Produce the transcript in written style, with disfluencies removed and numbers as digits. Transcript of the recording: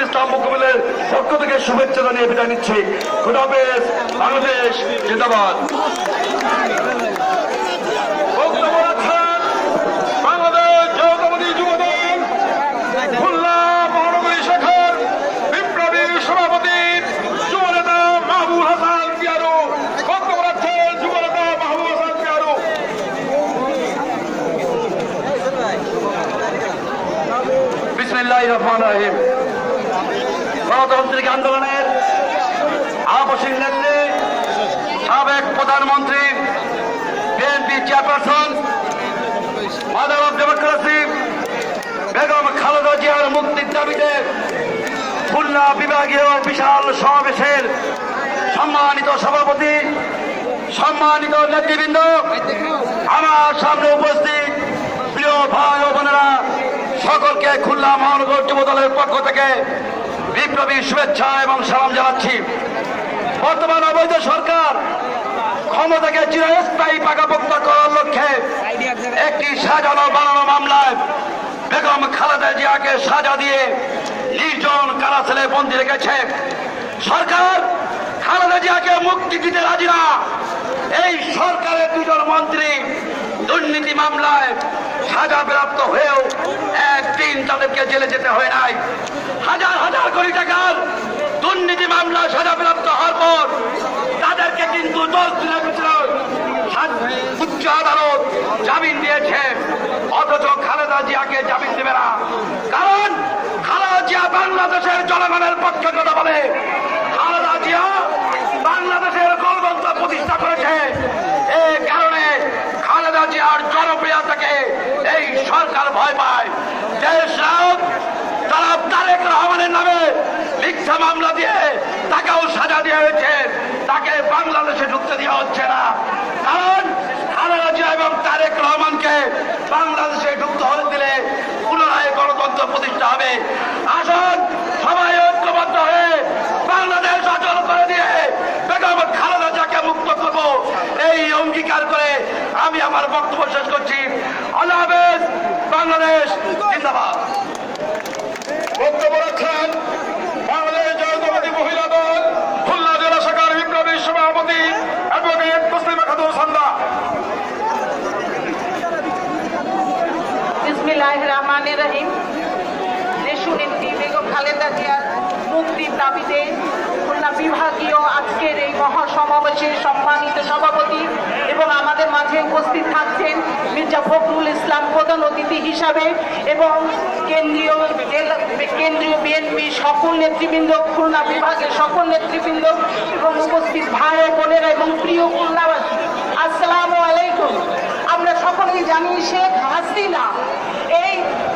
ইসলাম মুকবিলের পক্ষ থেকে শুভেচ্ছা জানিয়ে বিদায় নিচ্ছি। খোদা হাফেজ। বাংলাদেশ জিন্দাবাদ। বাংলাদেশ জাতীয়তাবাদী যুবদল খুলনা মহানগরী শাখার বিপ্লবী সভাপতি যুবনেতা মাহবুব হাসান পিয়ারু বক্তব্য রাখছেন। যুবনেতা মাহবুব হাসান পিয়ারু। বিসমিল্লাহির রহমানির রহিম। গণতান্ত্রিক আন্দোলনের আবশ্যিক নেত্রী সাবেক প্রধানমন্ত্রী BNP chairperson mother of democracy Begum Khaleda জিয়ার মুক্তির দাবিতে খুলনা বিভাগীয় বিশাল সমাবেশের সম্মানিত সভাপতি, সম্মানিত নেতৃবৃন্দ, আমার সামনে উপস্থিত প্রিয় ভাই ও বোনেরা, সকলকে খুলনা মহানগর যুবদলের পক্ষ থেকে বিপ্লবী শুভেচ্ছা এবং সালাম জানাচ্ছি। বর্তমান অবৈধ সরকার ক্ষমতাকে চিরস্থায়ী পাকাপোক্ত করার লক্ষ্যে একটি সাজানো বানানো মামলায় বেগম খালেদা জিয়াকে সাজা দিয়ে নির্জন কারাছেলে বন্দী রেখেছে। সরকার খালেদা জিয়াকে মুক্তি দিতে রাজি না। এই সরকারের দুজন মন্ত্রী দুর্নীতি মামলায় সাজা প্রাপ্ত হয়েও একদিন তাদেরকে জেলে যেতে হয় নাই। হাজার হাজার কোটি টাকার দুর্নীতি মামলা সাজা প্রাপ্ত হওয়ার পর তাদেরকে কিন্তু 10 দিনের ভিতরে উচ্চ আদালত জামিন দিয়েছে, অথচ খালেদা জিয়াকে জামিন দেবে না। কারণ খালেদা জিয়া বাংলাদেশের জনগণের পক্ষে কথা বলে। খালেদা জিয়া বাংলাদেশের গণতন্ত্র প্রতিষ্ঠা করেছে। এই কারণে খালেদা জিয়ার জনপ্রিয়তাকে এই সরকার ভয় পায়। দেশ নায়ক জনাব তারেক রহমানের নামে মিথ্যা মামলা দিয়ে তাকেও সাজা দেওয়া হয়েছে, তাকে বাংলাদেশে ঢুকতে দেওয়া হচ্ছে না। কারণ খালেদা জিয়া এবং তারেক রহমানকে বাংলাদেশে ঢুকতে হলে দিলে পুনরায় গণতন্ত্র প্রতিষ্ঠা হবে। আসুন সবাই ঐক্যবদ্ধ হয়ে বাংলাদেশ অচল করে দিয়ে বেগম খালেদা জিয়াকে মুক্ত করবো, এই অঙ্গীকার করে আমি আমার বক্তব্য শেষ করছি। আল্লাহ হাফেজ। বাংলাদেশ জিন্দাবাদ। বক্তব্য রাখছেন বাংলাদেশ জাতীয়তাবাদী মহিলা দল খুলনা জেলা শাখার বিপ্লবী সভাপতি অ্যাডভোকেট মুসলিমা খাতুন সন্ধ্যা। বিসমিল্লাহির রহমানির রহিম। দেশনেত্রী বেগম খালেদা জিয়ার মুক্তির দাবিতে খুলনা বিভাগীয় আজকের এই মহাসমাবেশের সম্মানিত সভাপতি এবং আমাদের মাঝে উপস্থিত থাকছেন মির্জা ফখরুল ইসলাম প্রধান অতিথি হিসাবে এবং কেন্দ্রীয় বিএনপি সকল নেতৃবৃন্দ, খুলনা বিভাগের সকল নেতৃবৃন্দ এবং উপস্থিত ভাই ও বোনেরা এবং প্রিয় খুলনাবাসী, আসসালামু আলাইকুম। আমরা সকলেই জানি শেখ হাসিনা এই